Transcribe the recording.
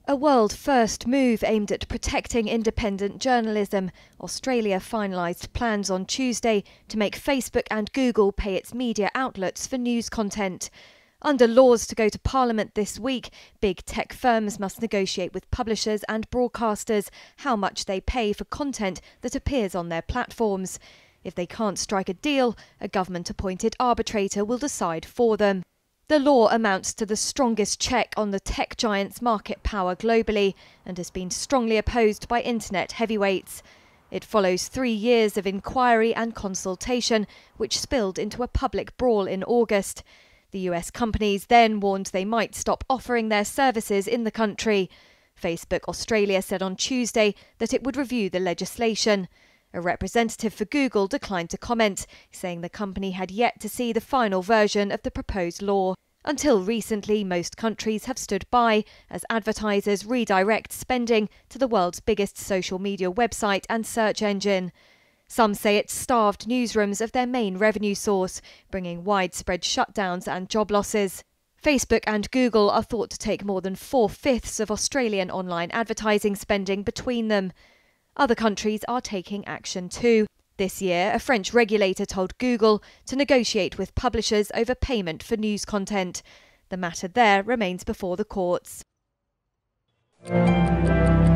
A world-first move aimed at protecting independent journalism. Australia finalised plans on Tuesday to make Facebook and Google pay its media outlets for news content. Under laws to go to Parliament this week, big tech firms must negotiate with publishers and broadcasters how much they pay for content that appears on their platforms. If they can't strike a deal, a government-appointed arbitrator will decide for them. The law amounts to the strongest check on the tech giant's market power globally and has been strongly opposed by internet heavyweights. It follows 3 years of inquiry and consultation, which spilled into a public brawl in August. The US companies then warned they might stop offering their services in the country. Facebook Australia said on Tuesday that it would review the legislation. A representative for Google declined to comment, saying the company had yet to see the final version of the proposed law. Until recently, most countries have stood by as advertisers redirect spending to the world's biggest social media website and search engine. Some say it's starved newsrooms of their main revenue source, bringing widespread shutdowns and job losses. Facebook and Google are thought to take more than 4/5 of Australian online advertising spending between them. Other countries are taking action too. This year, a French regulator told Google to negotiate with publishers over payment for news content. The matter there remains before the courts.